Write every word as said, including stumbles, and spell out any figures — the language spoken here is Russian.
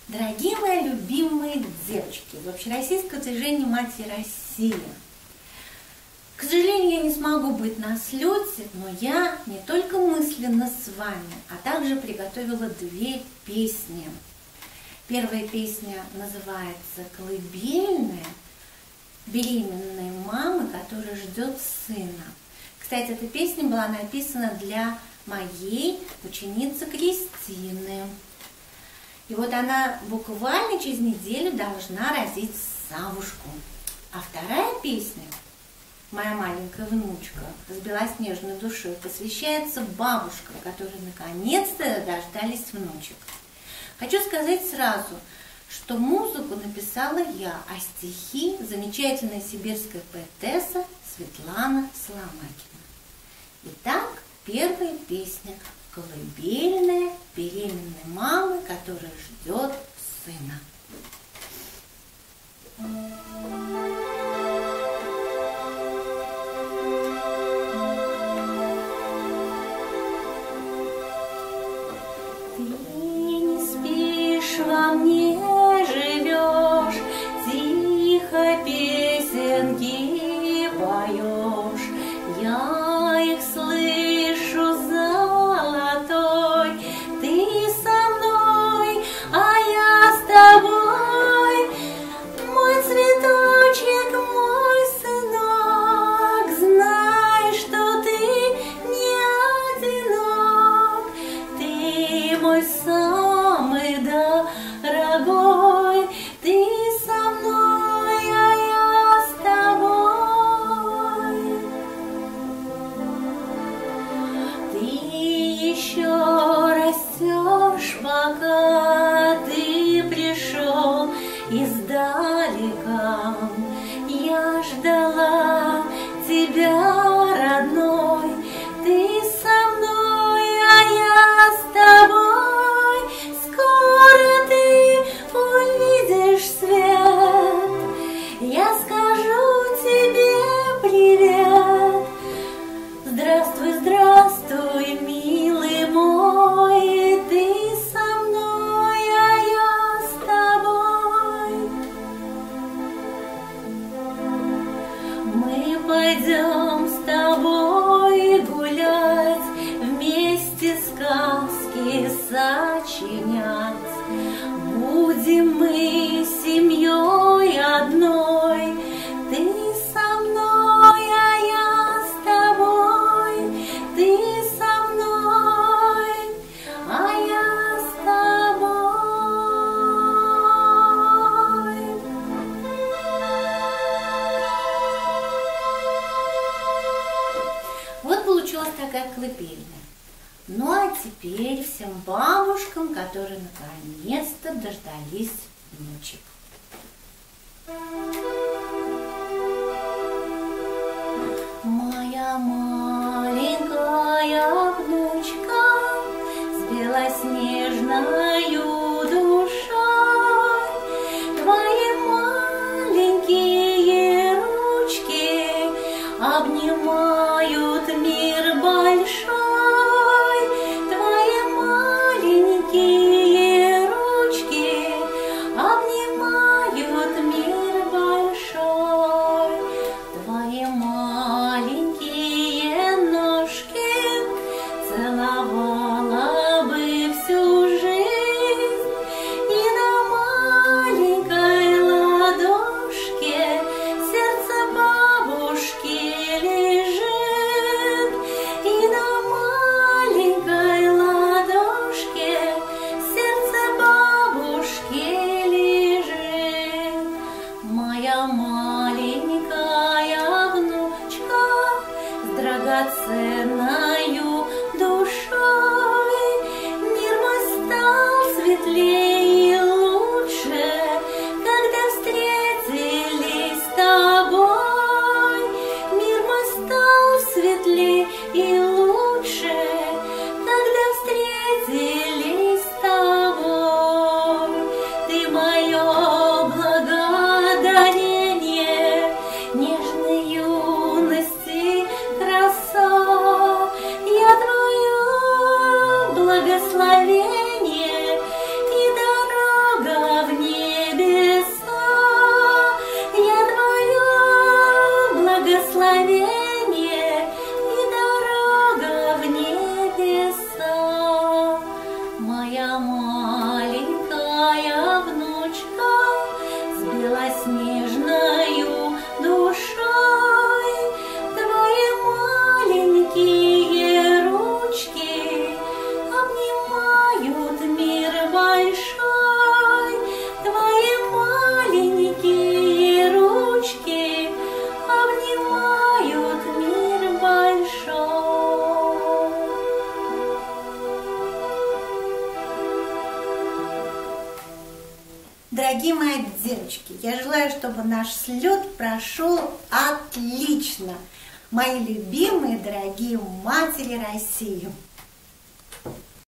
Дорогие мои любимые девочки, в общероссийском движении «Мать Россия». К сожалению, я не смогу быть на слете, но я не только мысленно с вами, а также приготовила две песни. Первая песня называется «Колыбельная» беременной мамы, которая ждет сына. Кстати, эта песня была написана для моей ученицы Кристины. И вот она буквально через неделю должна родить Савушку. А вторая песня, моя маленькая внучка с белоснежной душой, посвящается бабушкам, которые наконец-то дождались внучек. Хочу сказать сразу, что музыку написала я, а стихи замечательная сибирская поэтесса Светлана Соломакина. Итак, первая песня «Колыбельная беременной мамы, которая ждет сына». Ты не спишь, во мне живешь, тихо песенки поешь, я их слышу золотой. Ты со мной, а я с тобой, мой цветочек, мой сынок, знай, что ты не одинок, ты мой самый дорогой, ты со мной, а я с тобой. Ты еще растешь, пока ты пришел издалека. Я ждала тебя, родной, ты со мной, а я с тобой. Скоро ты увидишь свет, я скажу тебе привет. Здравствуй, здравствуй, милый мой, ты со мной, а я с тобой. Мы пойдем с тобой гулять, вместе сказки сочинять. Будем мы семьей одной, ты со мной, а я с тобой, ты со мной, а я с тобой. Вот получилась такая колыбельная. Ну а теперь всем бабушкам, которые наконец-то дождались внучек. Моя маленькая внучка с белоснежною душой, твои маленькие ручки обнимают мир большой, твои маленькие ручки обнимают мир большой, твои маленькие ножки целовала бы всю жизнь, и на маленькой ладошке сердце бабушки лежит, и на маленькой ладошке сердце бабушки лежит. Моя маленькая внучка с драгоценною душой, мир мой стал светлее и лучше, когда встретились с тобой. Мир мой стал светлее и лучше, когда встретились с тобой. Ты мое благодарение нежной юности краса, я твое благословение и моя маленькая внучка с белоснежною душой. Твои маленькие ручки обнимают мир большой. Твои маленькие ручки обнимают мир большой. Дорогие мои девочки, я желаю, чтобы наш слет прошел отлично. Мои любимые, дорогие матери России.